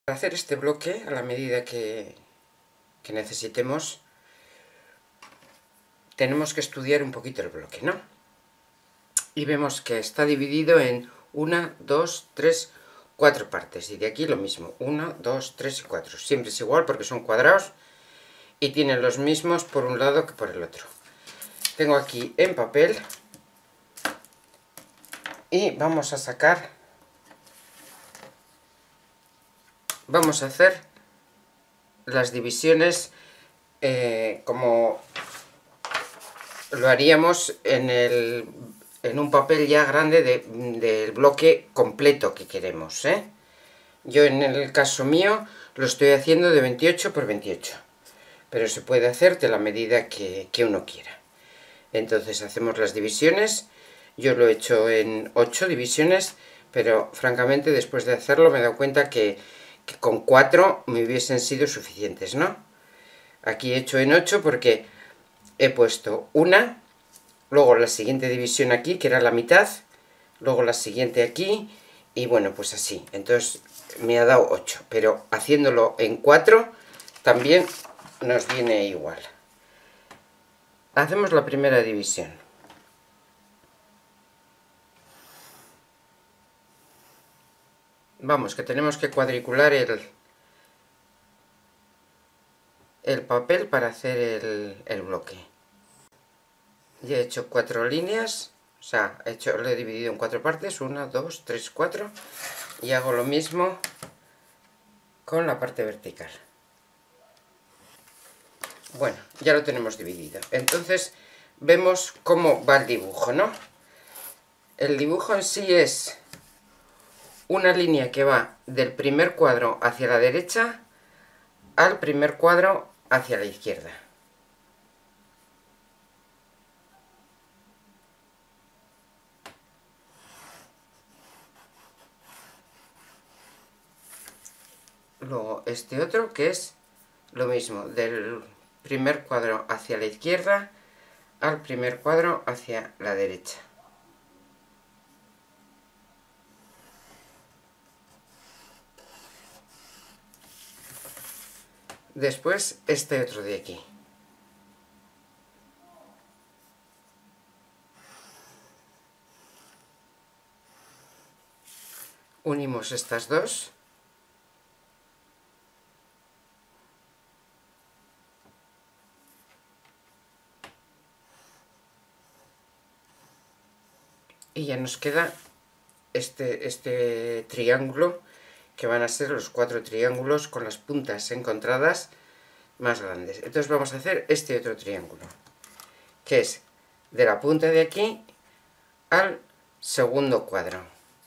Para hacer este bloque a la medida que necesitemos, tenemos que estudiar un poquito el bloque, ¿no? Y vemos que está dividido en 1, 2, 3, 4 partes. Y de aquí lo mismo, 1, 2, 3 y 4. Siempre es igual porque son cuadrados y tienen los mismos por un lado que por el otro. Tengo aquí en papel y vamos a sacar, vamos a hacer las divisiones como lo haríamos en un papel ya grande del bloque completo que queremos, ¿eh? Yo en el caso mío lo estoy haciendo de 28 por 28, pero se puede hacer de la medida que uno quiera. Entonces hacemos las divisiones. Yo lo he hecho en 8 divisiones, pero francamente después de hacerlo me he dado cuenta que con 4 me hubiesen sido suficientes, ¿no? Aquí he hecho en 8 porque he puesto una, luego la siguiente división aquí, que era la mitad, luego la siguiente aquí, y bueno, pues así. Entonces me ha dado 8, pero haciéndolo en 4 también nos viene igual. Hacemos la primera división. Vamos, que tenemos que cuadricular el papel para hacer el bloque. Ya he hecho 4 líneas, o sea, lo he dividido en 4 partes, 1, 2, 3, 4, y hago lo mismo con la parte vertical. Bueno, ya lo tenemos dividido. Entonces vemos cómo va el dibujo, ¿no? El dibujo en sí es una línea que va del primer cuadro hacia la derecha al primer cuadro hacia la izquierda. Luego este otro que es lo mismo, del primer cuadro hacia la izquierda al primer cuadro hacia la derecha. Después este otro de aquí. Unimos estas dos. Y ya nos queda este triángulo, que van a ser los 4 triángulos con las puntas encontradas más grandes. Entonces vamos a hacer este otro triángulo, que es de la punta de aquí al segundo cuadro.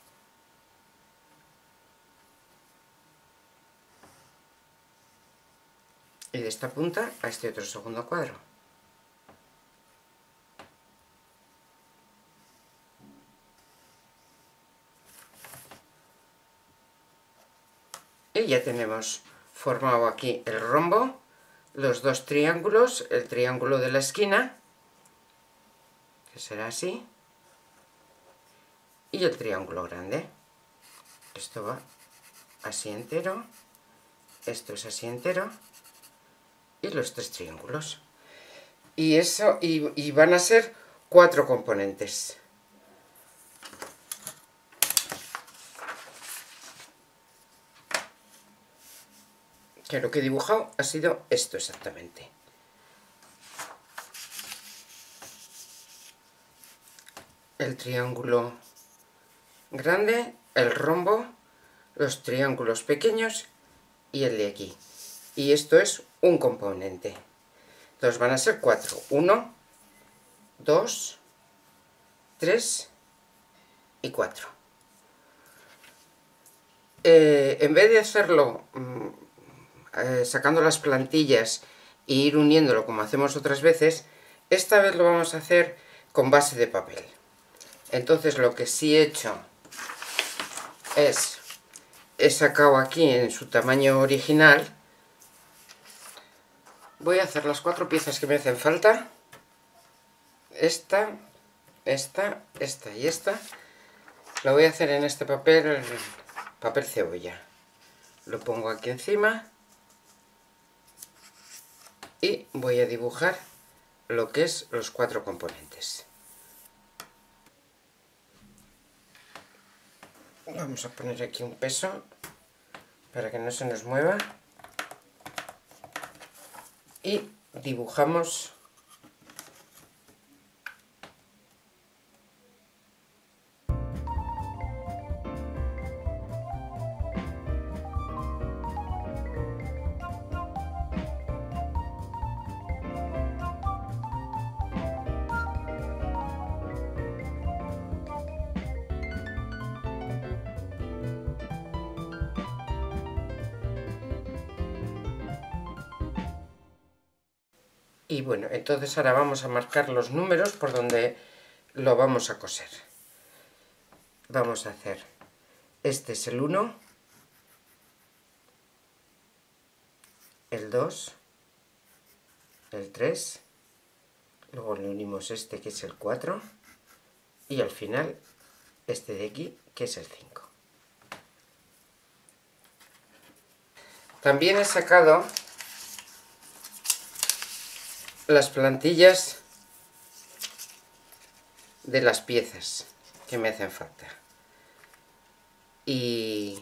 Y de esta punta a este otro segundo cuadro. Y ya tenemos formado aquí el rombo, los dos triángulos, el triángulo de la esquina, que será así, y el triángulo grande. Esto va así entero, esto es así entero, y los 3 triángulos. Y eso, y van a ser 4 componentes. Que lo que he dibujado ha sido esto exactamente. El triángulo grande, el rombo, los triángulos pequeños y el de aquí. Y esto es un componente. Entonces van a ser 4. 1, 2, 3 y 4. En vez de hacerlo sacando las plantillas e ir uniéndolo como hacemos otras veces, esta vez lo vamos a hacer con base de papel. Entonces lo que sí he hecho es, he sacado aquí en su tamaño original, voy a hacer las 4 piezas que me hacen falta, esta, esta, esta y esta, lo voy a hacer en este papel cebolla. lo pongo aquí encima y voy a dibujar lo que es los 4 componentes. Vamos a poner aquí un peso para que no se nos mueva y dibujamos y bueno, entonces ahora vamos a marcar los números por donde lo vamos a coser. Vamos a hacer, este es el 1, el 2, el 3, luego le unimos este que es el 4 y al final este de aquí que es el 5. También he sacado las plantillas de las piezas que me hacen falta y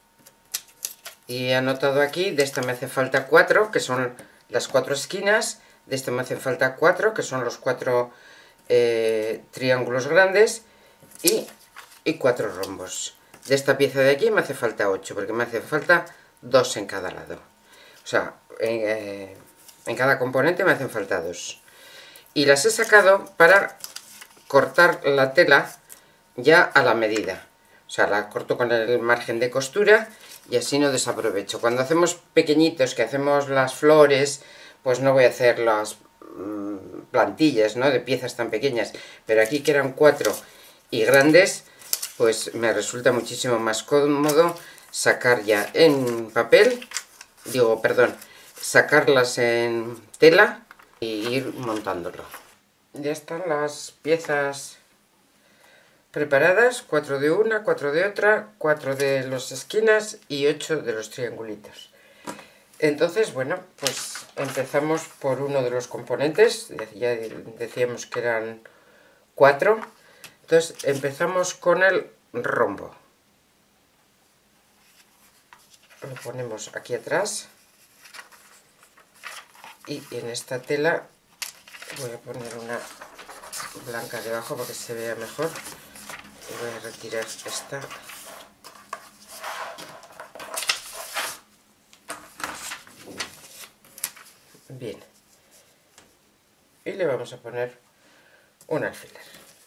he anotado aquí, de esta me hace falta 4 que son las 4 esquinas, de esta me hacen falta 4 que son los 4 triángulos grandes y 4 rombos. De esta pieza de aquí me hace falta 8 porque me hace falta 2 en cada lado, o sea, en cada componente me hacen falta 2. Y las he sacado para cortar la tela ya a la medida. O sea, la corto con el margen de costura y así no desaprovecho. Cuando hacemos pequeñitos, que hacemos las flores, pues no voy a hacer las plantillas, ¿no?, de piezas tan pequeñas. Pero aquí que eran 4 y grandes, pues me resulta muchísimo más cómodo sacar ya en papel, sacarlas en tela e ir montándolo. Ya están las piezas preparadas, 4 de una, 4 de otra, 4 de las esquinas y 8 de los triangulitos. Entonces, bueno, pues empezamos por uno de los componentes, ya decíamos que eran 4, entonces empezamos con el rombo. Lo ponemos aquí atrás y en esta tela voy a poner una blanca debajo para que se vea mejor. Voy a retirar esta. Bien. Y le vamos a poner un alfiler.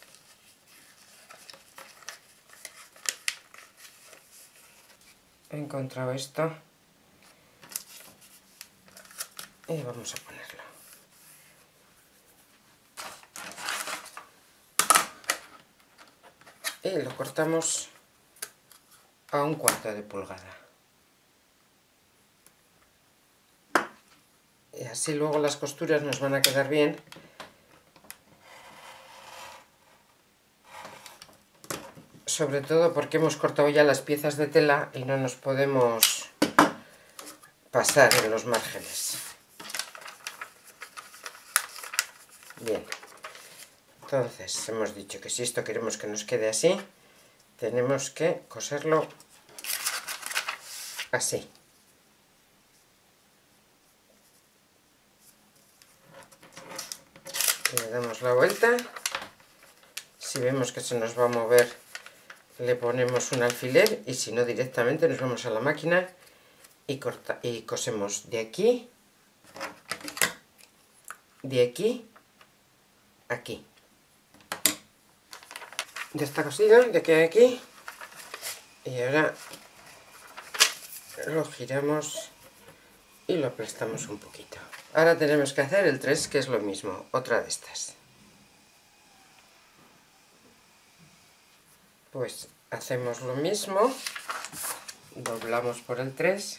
He encontrado esto y vamos a ponerlo. Y lo cortamos a 1/4 de pulgada. Y así luego las costuras nos van a quedar bien. Sobre todo porque hemos cortado ya las piezas de tela y no nos podemos pasar en los márgenes. Bien. Entonces hemos dicho que si esto queremos que nos quede así, tenemos que coserlo así. Le damos la vuelta. Si vemos que se nos va a mover, le ponemos un alfiler y si no, directamente nos vamos a la máquina y cosemos de aquí, aquí. Ya está cosido, de aquí a aquí. Y ahora lo giramos y lo aplastamos un poquito. Ahora tenemos que hacer el 3, que es lo mismo, otra de estas. Pues hacemos lo mismo, doblamos por el 3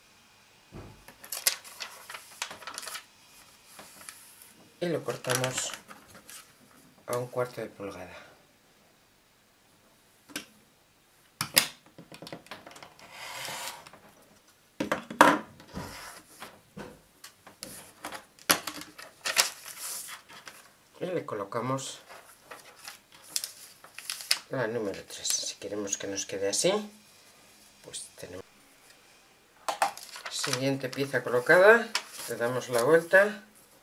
y lo cortamos a 1/4 de pulgada. y le colocamos la número 3. Si queremos que nos quede así, pues tenemos siguiente pieza colocada, le damos la vuelta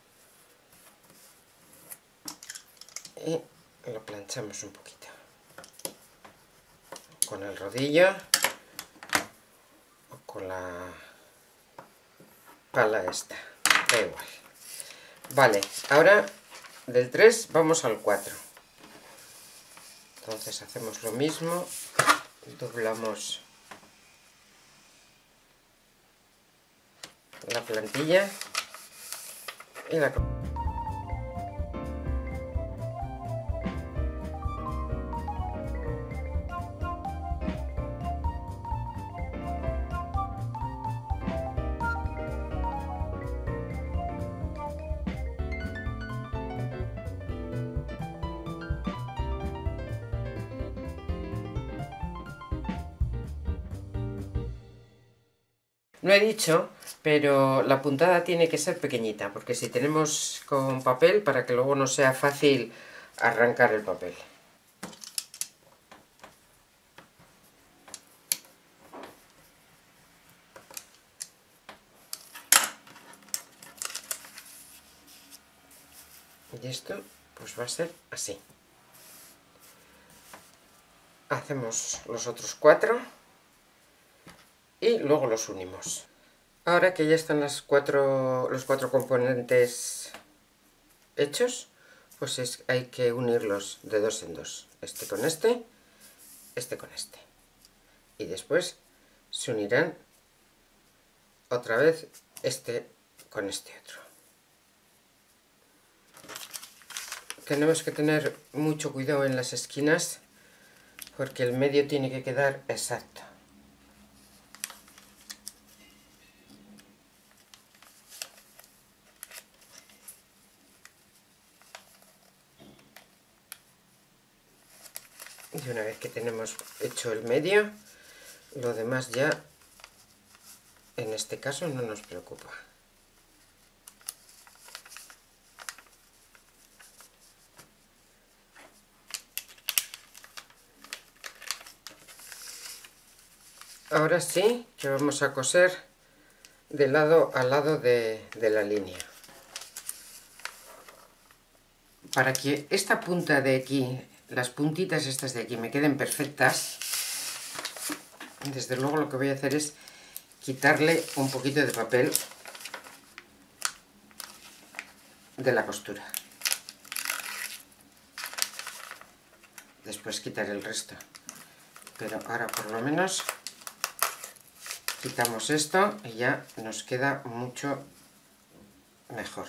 y lo planchamos un poquito con el rodillo o con la pala esta, da igual. Vale, ahora del 3 vamos al 4. Entonces hacemos lo mismo, doblamos la plantilla y la... No he dicho, pero la puntada tiene que ser pequeñita, porque si tenemos con papel, para que luego no sea fácil arrancar el papel. Y esto pues va a ser así. Hacemos los otros 4 y luego los unimos. Ahora que ya están los cuatro componentes hechos, pues hay que unirlos de 2 en 2. Este con este con este. Y después se unirán otra vez este con este otro. Tenemos que tener mucho cuidado en las esquinas porque el medio tiene que quedar exacto. Y una vez que tenemos hecho el medio, lo demás ya, en este caso, no nos preocupa. Ahora sí que vamos a coser de lado a lado de la línea. Para que esta punta de aquí, las puntitas estas de aquí me queden perfectas, desde luego lo que voy a hacer es quitarle un poquito de papel de la costura. Después quitaré el resto. Pero ahora por lo menos quitamos esto y ya nos queda mucho mejor.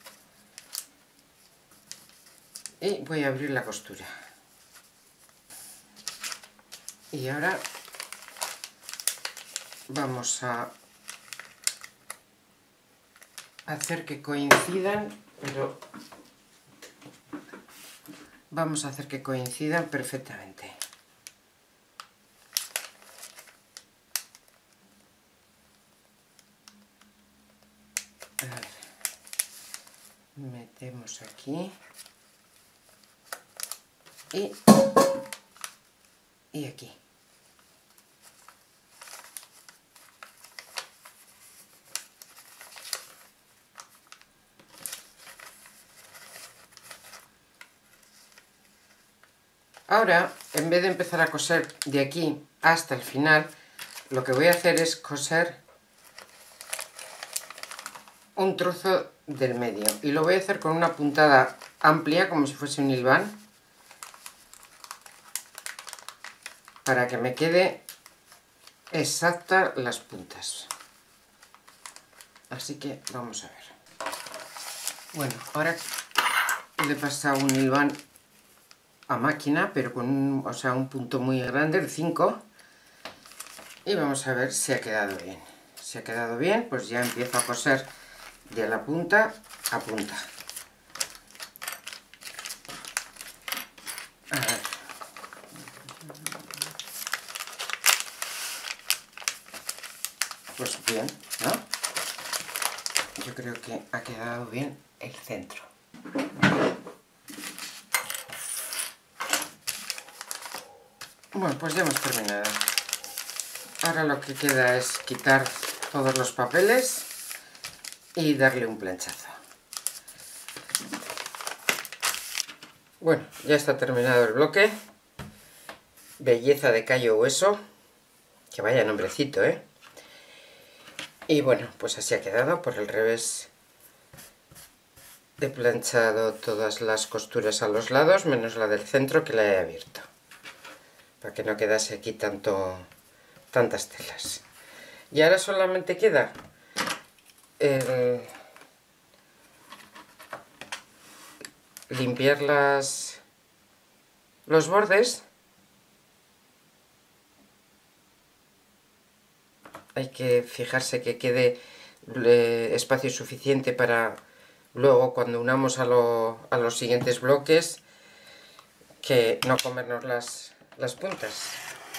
Y voy a abrir la costura. Y ahora vamos a hacer que coincidan, pero vamos a hacer que coincidan perfectamente. A ver, metemos aquí y aquí. Ahora, en vez de empezar a coser de aquí hasta el final, lo que voy a hacer es coser un trozo del medio. Y lo voy a hacer con una puntada amplia, como si fuese un hilván, para que me quede exactas las puntas. Así que vamos a ver. Bueno, ahora le he pasado un hilván a máquina, pero con un punto muy grande, el 5, y vamos a ver si ha quedado bien. Si ha quedado bien, pues ya empiezo a coser de la punta a punta. A ver. Pues bien, ¿no? Yo creo que ha quedado bien el centro. Bueno, pues ya hemos terminado. Ahora lo que queda es quitar todos los papeles y darle un planchazo. Bueno, ya está terminado el bloque. Belleza de callo hueso. Que vaya nombrecito, ¿eh? Y bueno, pues así ha quedado. Por el revés he planchado todas las costuras a los lados, menos la del centro que la he abierto. Para que no quedase aquí tantas telas. Y ahora solamente queda limpiar los bordes. Hay que fijarse que quede espacio suficiente para luego, cuando unamos a los siguientes bloques, que no comernos las puntas.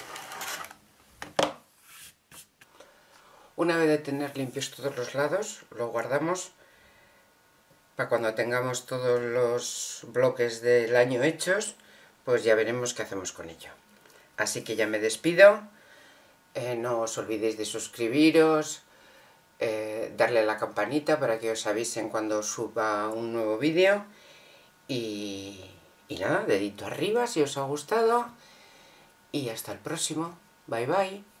Una vez de tener limpios todos los lados, lo guardamos para cuando tengamos todos los bloques del año hechos, pues ya veremos qué hacemos con ello. Así que ya me despido. No os olvidéis de suscribiros, darle a la campanita para que os avisen cuando suba un nuevo vídeo. Y nada, dedito arriba si os ha gustado. Y hasta el próximo. Bye bye.